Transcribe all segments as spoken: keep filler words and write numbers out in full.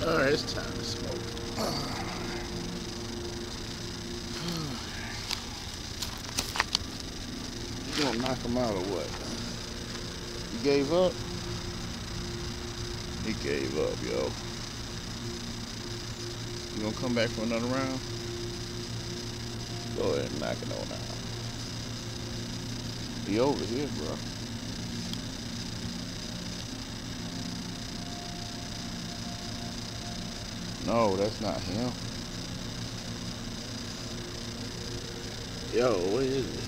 Alright, it's time to smoke. You gonna knock him out or what? You gave up? He gave up, yo. You gonna come back for another round? Go ahead and knock it on out. He over here, bro. No, that's not him. Yo, what is it?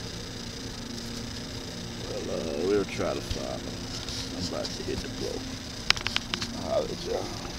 Well, uh, we'll try to find him. I'm about to hit the blow. I'll holler at y'all.